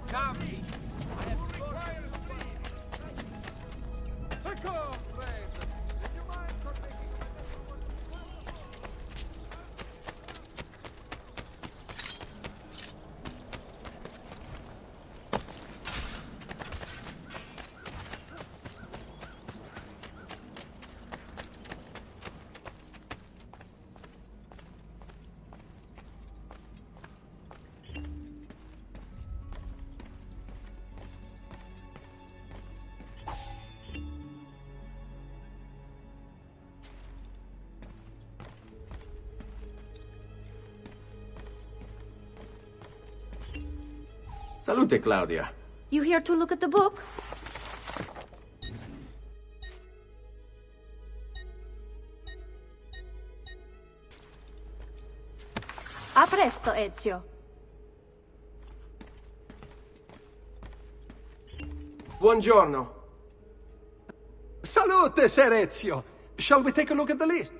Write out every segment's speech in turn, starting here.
Salute, Claudia. You here to look at the book? A presto, Ezio. Buongiorno. Salute, Ser Ezio. Shall we take a look at the list?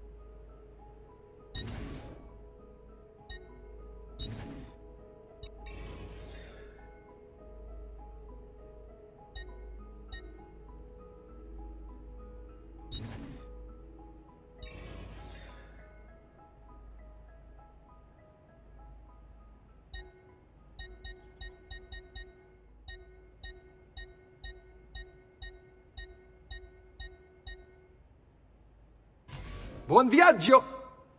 Buon viaggio!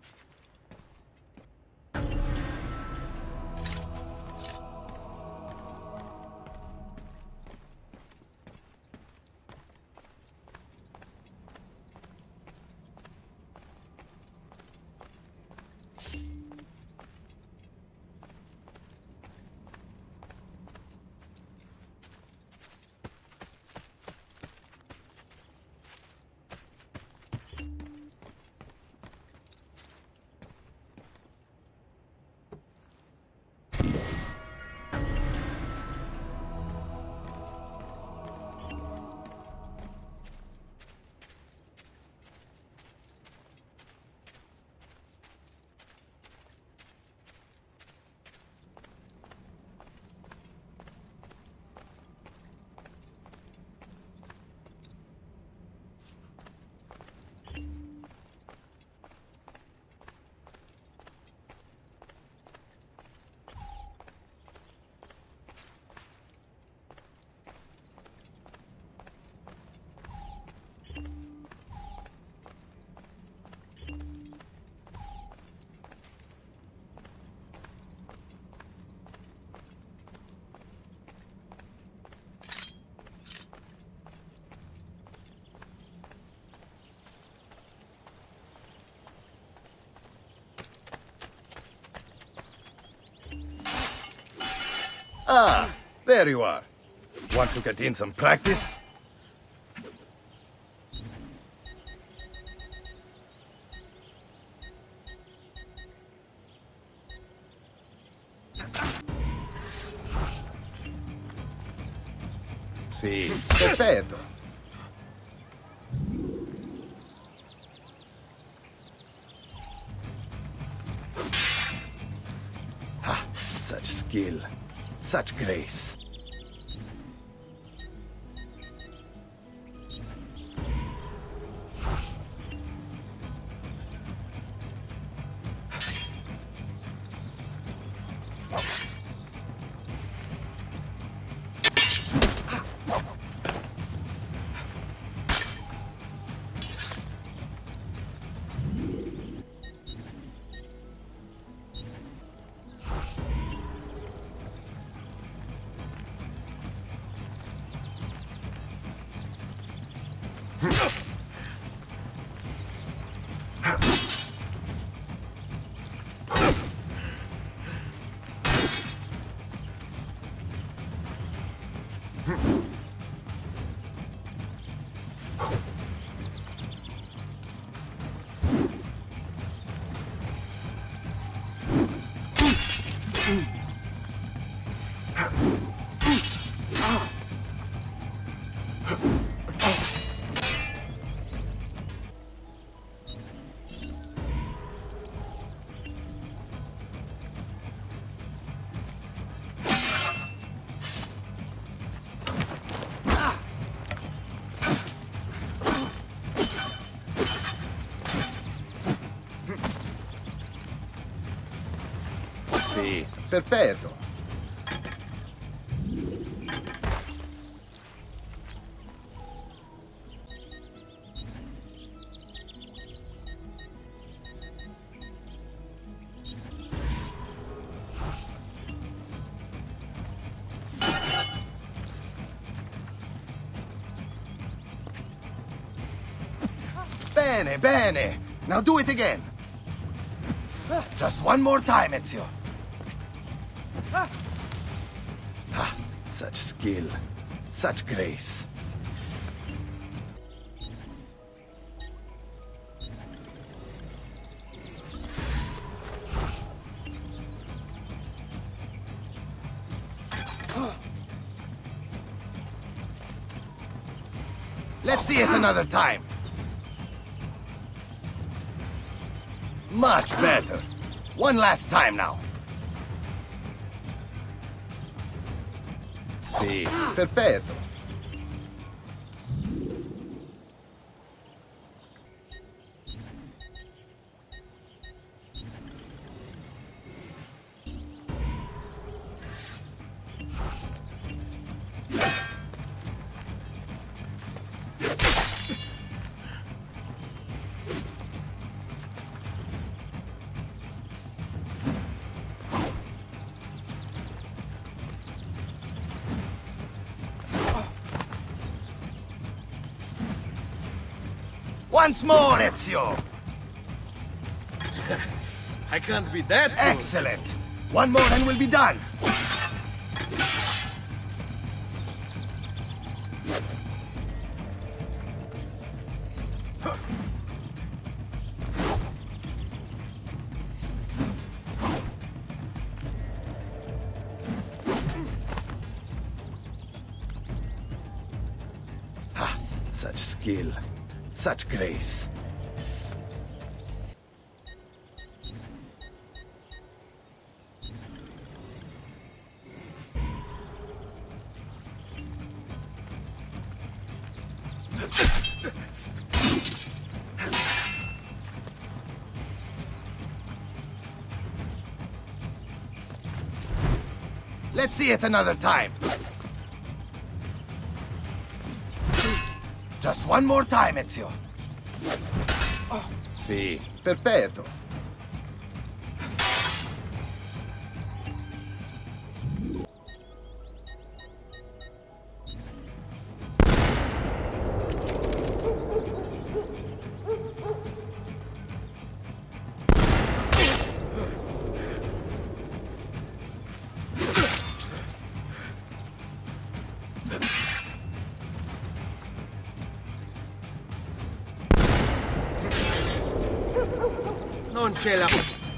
Ah, there you are. Want to get in some practice? Sì, perfetto. Ah, such skill. Such grace. Sì, perfetto. Bene, bene. Now do it again. Just one more time, Ezio. Ah, such skill. Such grace. Let's see it another time. Much better. One last time now. Sì, perfetto. Once more, Ezio! I can't be that good. Excellent! One more and we'll be done! Ah, such skill. Such grace. Let's see it another time. Just one more time, Ezio. Sì, perfetto. Non ce la...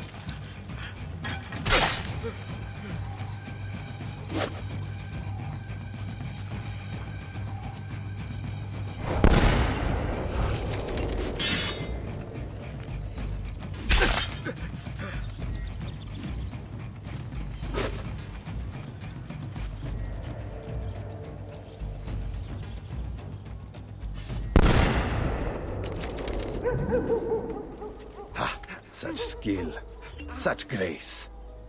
Ah, such skill, such grace.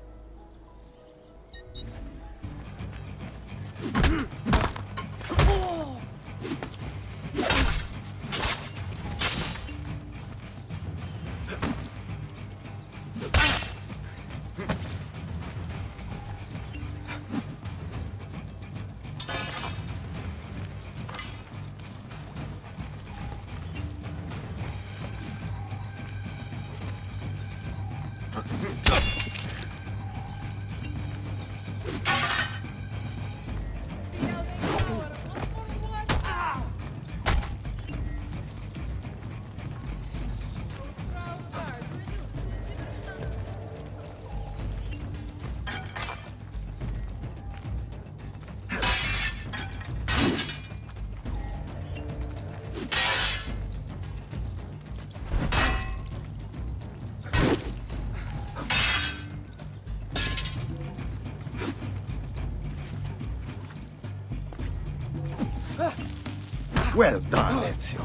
Well done, Ezio.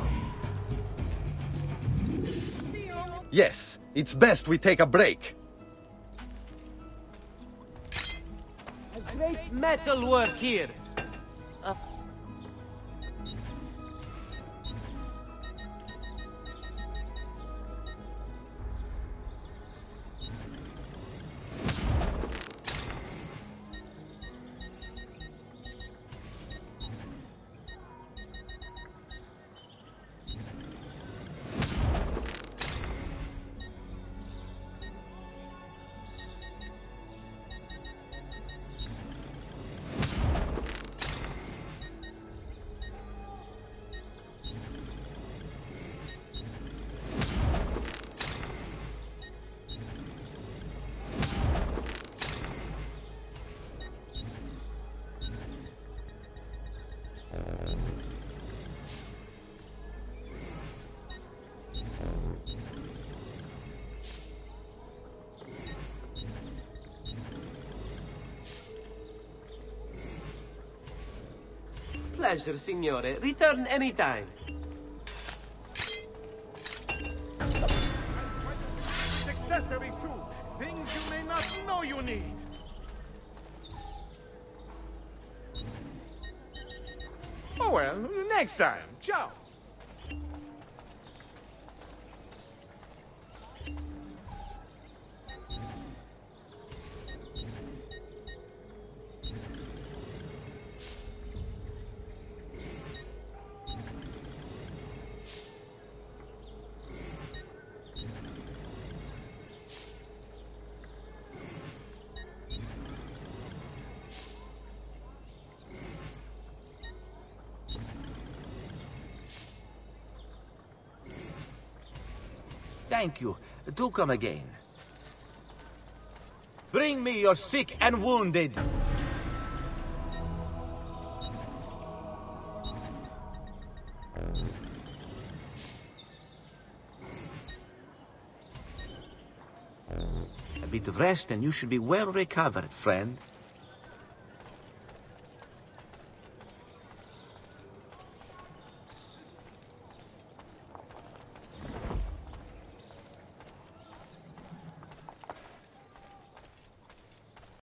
Yes, it's best we take a break. Great metal work here. Pleasure, signore. Return anytime. Accessories too. Things you may not know you need. Oh well, next time. Ciao. Thank you. Do come again. Bring me your sick and wounded. A bit of rest and you should be well recovered, friend.